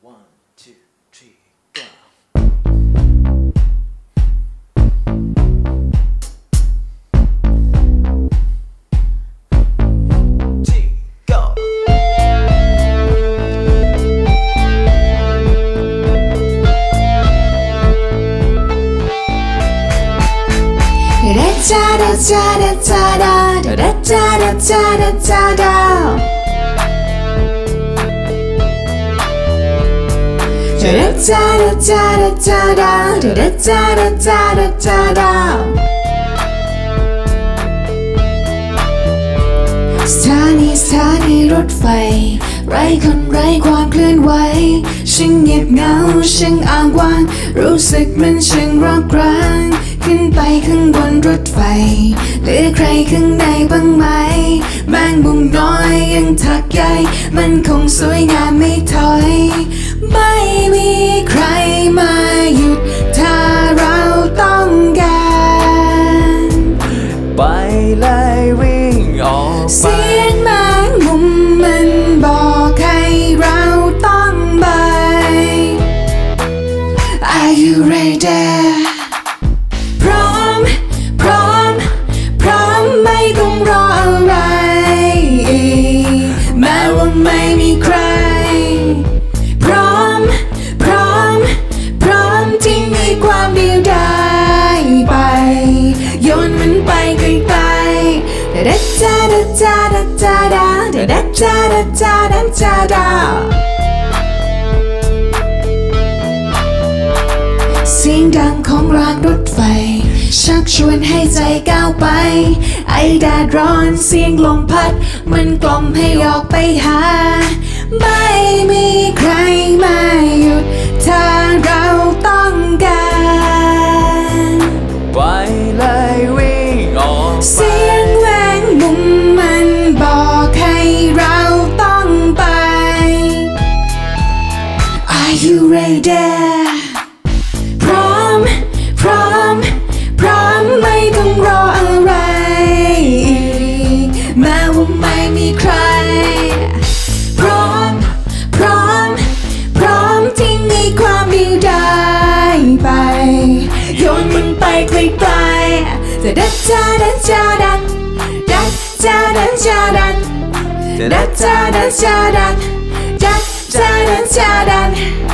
One, two, three, go. Da da da da da da da da da da. Da da da da da da da da da da da. สถานีรถไฟไร้คนไร้ความเคลื่อนไหวช่างเงียบเหงาช่างอ้างว้างรู้สึกมันช่างร้องกรางขึ้นไปข้างบนรถไฟเหลือใครข้างในบ้างไหมแมงมุมน้อยยังถักใยมันคงสวยงามไม่ถอยไม่มีใครมาหยุดถ้าเราต้องการไปเลยวิ่งออกไปเสียงแมงมุมมันบอกให้เราต้องไป Are you ready?พร้อมไม่ต้องรออะไรแม้ว่าไม่มีใครพร้อมที่มีความเดียวดายไปโยนมันไปไกลๆดาดาดาดาดาดาดาดาดาดาดาดาดาดาเสียงดังของรางรถไฟชักชวนให้ใจก้าวไปไอแดดร้อนเสียงลมพัดมันกล่อมให้ออกไปหาไม่มีใครมาหยุดถ้าเราต้องการไปเลยวิ่งออกไปเสียงแมงมุมมันบอกให้เราต้องไป Are you ready?พร้อมไม่ต้องรออะไรแม้ว่าไม่มีใครพร้อมที่มีความเดียวดายไปโยนมันไปไกลๆจะดัดจะดันจะดันดัดจะดันจะดันดัดจะดันจะดันดัดจะดันจะดัน